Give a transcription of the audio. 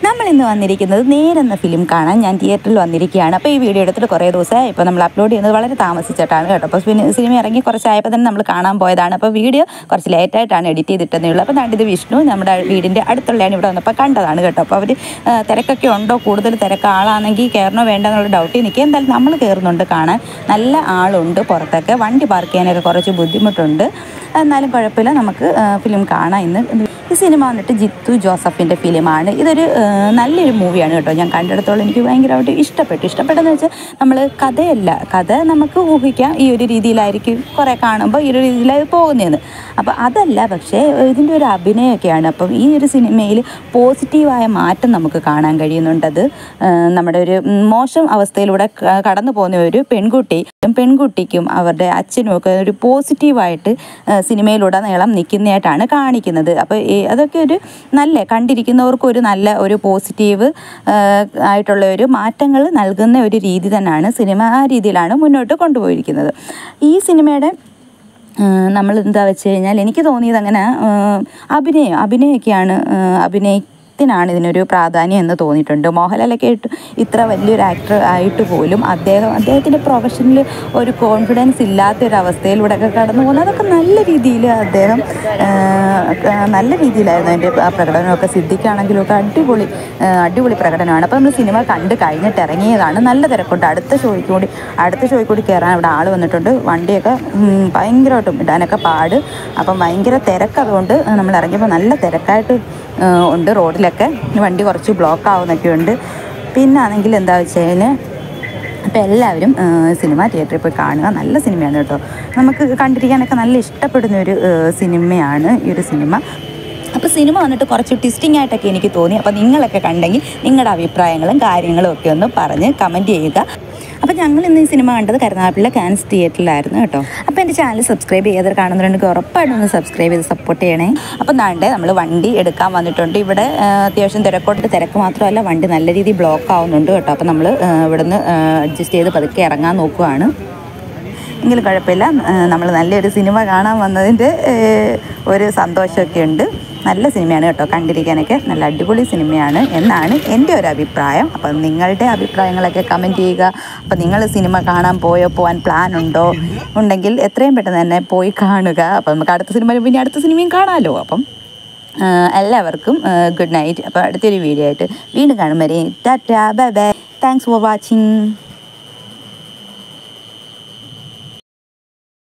നമ്മളിന്ന് വന്നിരിക്കുന്നത് നേരെന്ന ഫിലിം കാണാൻ ഞാൻ തിയേറ്ററിൽ വന്നിരിക്കുകയാണ്. അപ്പോൾ ഈ വീഡിയോ എടുത്തിട്ട് കുറേ ദിവസമായി. ഇപ്പോൾ നമ്മൾ അപ്ലോഡ് ചെയ്യുന്നത് വളരെ താമസിച്ചിട്ടാണ് കേട്ടോ. അപ്പോൾ സിനിമ ഇറങ്ങി കുറച്ചായപ്പോൾ തന്നെ നമ്മൾ കാണാൻ പോയതാണ്. അപ്പോൾ വീഡിയോ കുറച്ച് ലേറ്റായിട്ടാണ് എഡിറ്റ് ചെയ്തിട്ടതേ ഉള്ളൂ. അപ്പോൾ ഇത് വിഷ്ണു നമ്മുടെ വീടിൻ്റെ അടുത്തുള്ളതാണ് ഇവിടെ വന്നപ്പോൾ കണ്ടതാണ് കേട്ടോ. അപ്പോൾ അവർ തിരക്കൊക്കെ ഉണ്ടോ, കൂടുതൽ തിരക്ക് ആളാണെങ്കിൽ കയറണോ വേണ്ട എന്നുള്ള ഡൗട്ടിൽ നിൽക്കുക. എന്തായാലും നമ്മൾ കയറുന്നുണ്ട് കാണാൻ. നല്ല ആളുണ്ട് പുറത്തൊക്കെ. വണ്ടി പാർക്ക് ചെയ്യാനൊക്കെ കുറച്ച് ബുദ്ധിമുട്ടുണ്ട്. എന്നാലും കുഴപ്പമില്ല, നമുക്ക് ഫിലിം കാണാം. ഇന്ന് ഈ സിനിമ വന്നിട്ട് ജിത്തു ജോസഫിൻ്റെ ഫിലിമാണ്. ഇതൊരു നല്ലൊരു മൂവിയാണ് കേട്ടോ. ഞാൻ കണ്ടിടത്തോളം എനിക്ക് ഭയങ്കരമായിട്ട് ഇഷ്ടപ്പെട്ടെന്ന് വെച്ചാൽ നമ്മൾ കഥ നമുക്ക് ഊഹിക്കാം ഈ ഒരു രീതിയിലായിരിക്കും കുറേ കാണുമ്പോൾ ഈ ഒരു രീതിയിലായി പോകുന്നതെന്ന്. അപ്പോൾ അതല്ല, പക്ഷേ ഇതിൻ്റെ ഒരു അഭിനയമൊക്കെയാണ്. അപ്പം ഈ ഒരു സിനിമയിൽ പോസിറ്റീവായ മാറ്റം നമുക്ക് കാണാൻ കഴിയുന്നുണ്ടത്. നമ്മുടെ ഒരു മോശം അവസ്ഥയിലൂടെ കടന്നു പോകുന്ന ഒരു പെൺകുട്ടിക്കും അവരുടെ അച്ഛനും ഒക്കെ ഒരു പോസിറ്റീവായിട്ട് സിനിമയിലുടനീളം നിൽക്കുന്നതായിട്ടാണ് കാണിക്കുന്നത്. അപ്പോൾ അതൊക്കെ ഒരു കണ്ടിരിക്കുന്നവർക്ക് ഒരു നല്ല ഒരു പോസിറ്റീവ് ആയിട്ടുള്ള ഒരു മാറ്റങ്ങൾ നൽകുന്ന ഒരു രീതി തന്നെയാണ് സിനിമ. ആ രീതിയിലാണ് മുന്നോട്ട് കൊണ്ടുപോയിരിക്കുന്നത്. ഈ സിനിമയുടെ നമ്മൾ എന്താ വെച്ച് കഴിഞ്ഞാൽ എനിക്ക് തോന്നിയത് അങ്ങനെ അഭിനയമൊക്കെയാണ്. ാണ് ഇതിനൊരു പ്രാധാന്യം എന്ന് തോന്നിയിട്ടുണ്ട്. മോഹൻലാലൊക്കെ ഇത്ര വലിയൊരു ആക്ടർ ആയിട്ട് പോലും അദ്ദേഹത്തിൻ്റെ പ്രൊഫഷനിൽ ഒരു കോൺഫിഡൻസ് ഇല്ലാത്തൊരവസ്ഥയിലൂടെ ഒക്കെ കടന്നു പോകുന്നത് അതൊക്കെ നല്ല രീതിയിലായിരുന്നു അതിൻ്റെ പ്രകടനമൊക്കെ. സിദ്ദിഖാണെങ്കിലും ഒക്കെ അടിപൊളി പ്രകടനമാണ്. അപ്പോൾ നമ്മൾ സിനിമ കണ്ട് കഴിഞ്ഞിട്ട് ഇറങ്ങിയതാണ്. നല്ല തിരക്കുണ്ട്. അടുത്ത ഷോയ്ക്ക് കൂടി കയറാൻ ഇവിടെ ആൾ വന്നിട്ടുണ്ട്. വണ്ടിയൊക്കെ ഭയങ്കരമായിട്ടും ഇടാനൊക്കെ പാട്. അപ്പം ഭയങ്കര തിരക്ക്. അതുകൊണ്ട് നമ്മൾ ഇറങ്ങിയപ്പോൾ നല്ല തിരക്കായിട്ട് ഉണ്ട്. റോഡിലൊക്കെ വണ്ടി കുറച്ച് ബ്ലോക്ക് ആവുന്നൊക്കെ ഉണ്ട്. പിന്നെ ആണെങ്കിൽ എന്താ വെച്ച് കഴിഞ്ഞാൽ അപ്പോൾ എല്ലാവരും സിനിമ തിയേറ്ററിൽ പോയി കാണുക. നല്ല സിനിമയാണ് കേട്ടോ. നമുക്ക് കണ്ടിരിക്കാനൊക്കെ നല്ല ഇഷ്ടപ്പെടുന്ന ഒരു സിനിമയാണ് ഈ ഒരു സിനിമ. അപ്പോൾ സിനിമ വന്നിട്ട് കുറച്ച് ട്വിസ്റ്റിംഗ് ആയിട്ടൊക്കെ എനിക്ക് തോന്നി. അപ്പോൾ നിങ്ങളൊക്കെ കണ്ടെങ്കിൽ നിങ്ങളുടെ അഭിപ്രായങ്ങളും കാര്യങ്ങളും ഒക്കെ ഒന്ന് പറഞ്ഞ് കമൻറ്റ് ചെയ്യുക. അപ്പോൾ ഞങ്ങൾ ഇന്ന് ഈ സിനിമ കണ്ടത് കരുനാഗപ്പള്ളി കാൻസ് തിയേറ്ററിലായിരുന്നു കേട്ടോ. അപ്പോൾ എൻ്റെ ചാനൽ സബ്സ്ക്രൈബ് ചെയ്ത് കാണുന്നുണ്ടെങ്കിൽ ഉറപ്പായിട്ടും ഒന്ന് സബ്സ്ക്രൈബ് ചെയ്ത് സപ്പോർട്ട് ചെയ്യണേ. അപ്പോൾ നമ്മൾ വണ്ടി എടുക്കാൻ വന്നിട്ടുണ്ട്. ഇവിടെ അത്യാവശ്യം തിരക്ക് മാത്രമല്ല, വണ്ടി നല്ല രീതിയിൽ ബ്ലോക്ക് ആവുന്നുണ്ട് കേട്ടോ. അപ്പോൾ നമ്മൾ ഇവിടുന്ന് അഡ്ജസ്റ്റ് ചെയ്ത് പതുക്കെ ഇറങ്ങാൻ നോക്കുകയാണ്. എങ്കിലും കുഴപ്പമില്ല, നമ്മൾ നല്ലൊരു സിനിമ കാണാൻ വന്നതിൻ്റെ ഒരു സന്തോഷമൊക്കെ ഉണ്ട്. നല്ല സിനിമയാണ് കേട്ടോ. കണ്ടിരിക്കാനൊക്കെ നല്ല അടിപൊളി സിനിമയാണ് എന്നാണ് എൻ്റെ ഒരു അഭിപ്രായം. അപ്പം നിങ്ങളുടെ അഭിപ്രായങ്ങളൊക്കെ കമൻറ്റ് ചെയ്യുക. അപ്പം നിങ്ങൾ സിനിമ കാണാൻ പോകാൻ പ്ലാൻ ഉണ്ടെങ്കിൽ എത്രയും പെട്ടെന്ന് തന്നെ പോയി കാണുക. അപ്പം നമുക്ക് അടുത്ത സിനിമയും കാണാമല്ലോ. അപ്പം എല്ലാവർക്കും ഗുഡ് നൈറ്റ്. അപ്പോൾ അടുത്തൊരു വീഡിയോ ആയിട്ട് വീണ്ടും കാണും വരെ ടാറ്റാ, bye bye. Thanks for watching.